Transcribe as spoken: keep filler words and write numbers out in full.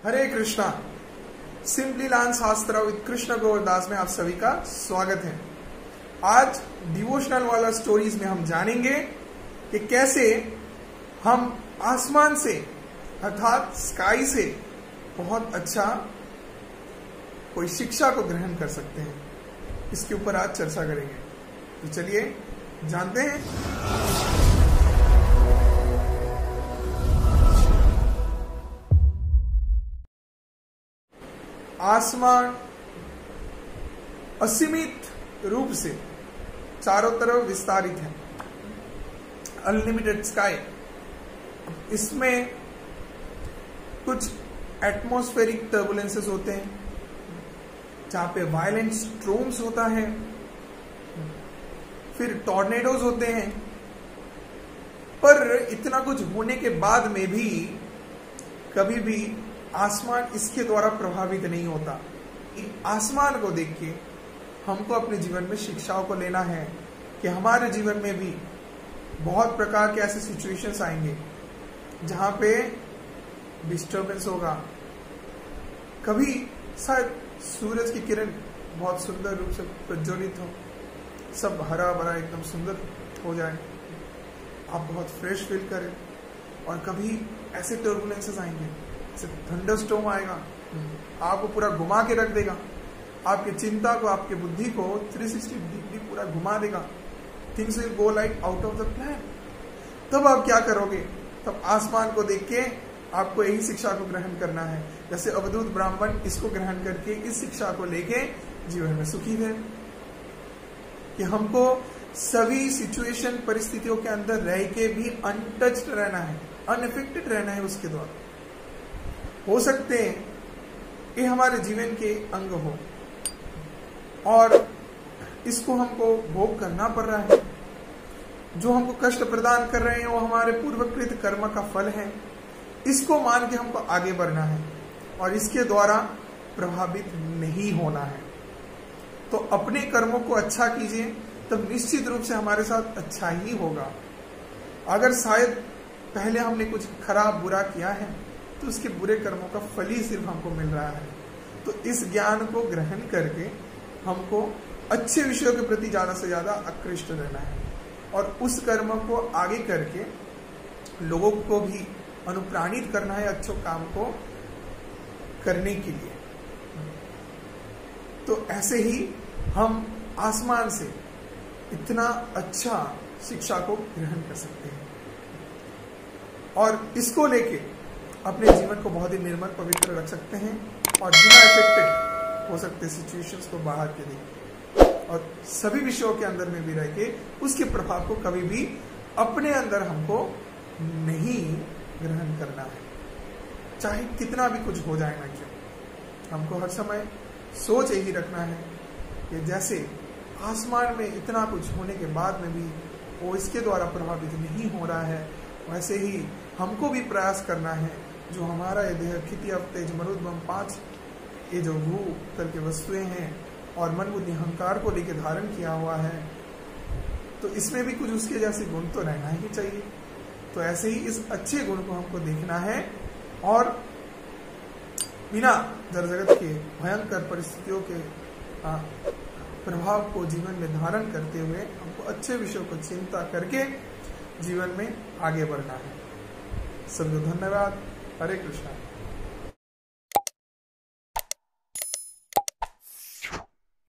हरे Krishna. Simply learn शास्त्र with Krishna Govardas में आप सभी का स्वागत है। आज डिवोशनल वाला स्टोरीज में हम जानेंगे कि कैसे हम आसमान से अर्थात स्काई से बहुत अच्छा कोई शिक्षा को ग्रहण कर सकते हैं। इसके ऊपर आज चर्चा करेंगे, तो चलिए जानते हैं। आसमान असीमित रूप से चारों तरफ विस्तारित है, अनलिमिटेड स्काई। इसमें कुछ एटमॉस्फेरिक टर्बुलेंसेस होते हैं जहां पे वायलेंट स्ट्रोम्स होता है, फिर टॉर्नेडोज होते हैं। पर इतना कुछ होने के बाद में भी कभी भी आसमान इसके द्वारा प्रभावित नहीं होता। आसमान को देख के हमको अपने जीवन में शिक्षाओं को लेना है कि हमारे जीवन में भी बहुत प्रकार के ऐसे सिचुएशंस आएंगे जहां पे डिस्टर्बेंस होगा। कभी शायद सूरज की किरण बहुत सुंदर रूप से प्रज्वलित हो, सब हरा भरा एकदम सुंदर हो जाए, आप बहुत फ्रेश फील करें। और कभी ऐसे टर्बुलेंसेस आएंगे, जैसे थंडरस्टॉर्म आएगा, आपको पूरा घुमा के रख देगा, आपकी चिंता को, आपकी बुद्धि को थ्री सिक्सटी डिग्री पूरा घुमा देगा। Things will go like out of the plan. तब आप क्या करोगे? तब आसमान को देख के आपको यही शिक्षा को ग्रहण करना है, जैसे अवधूत ब्राह्मण इसको ग्रहण करके इस शिक्षा को लेके जीवन में सुखी है कि हमको सभी सिचुएशन परिस्थितियों के अंदर रह के भी अनटच्ड रहना है, अनइफेक्टेड रहना है उसके द्वारा। हो सकते हैं ये हमारे जीवन के अंग हो और इसको हमको भोग करना पड़ रहा है। जो हमको कष्ट प्रदान कर रहे हैं वो हमारे पूर्वकृत कर्म का फल है। इसको मान के हमको आगे बढ़ना है और इसके द्वारा प्रभावित नहीं होना है। तो अपने कर्मों को अच्छा कीजिए, तब निश्चित रूप से हमारे साथ अच्छा ही होगा। अगर शायद पहले हमने कुछ खराब बुरा किया है तो उसके बुरे कर्मों का फल ही सिर्फ हमको मिल रहा है। तो इस ज्ञान को ग्रहण करके हमको अच्छे विषयों के प्रति ज्यादा से ज्यादा आकृष्ट रहना है और उस कर्म को आगे करके लोगों को भी अनुप्राणित करना है अच्छे काम को करने के लिए। तो ऐसे ही हम आसमान से इतना अच्छा शिक्षा को ग्रहण कर सकते हैं और इसको लेके अपने जीवन को बहुत ही निर्मल पवित्र रख सकते हैं और बिना इफेक्टेड हो सकते सिचुएशंस को बाहर के देख और सभी विषयों के अंदर में भी रह के उसके प्रभाव को कभी भी अपने अंदर हमको नहीं ग्रहण करना है, चाहे कितना भी कुछ हो जाए ना क्यों। हमको हर समय सोच यही रखना है कि जैसे आसमान में इतना कुछ होने के बाद में भी वो इसके द्वारा प्रभावित नहीं हो रहा है, वैसे ही हमको भी प्रयास करना है। जो हमारा ये देह खिति अब तेज मरुद बम पांच ये जो भू तल के वस्तुएं हैं और मन बुद्धि अहंकार को लेकर धारण किया हुआ है, तो इसमें भी कुछ उसके जैसे गुण तो रहना ही चाहिए। तो ऐसे ही इस अच्छे गुण को हमको देखना है और बिना जड़ जगत के भयंकर परिस्थितियों के प्रभाव को जीवन में धारण करते हुए हमको अच्छे विषयों को चिंता करके जीवन में आगे बढ़ना है। सबको धन्यवाद। हरे कृष्णा।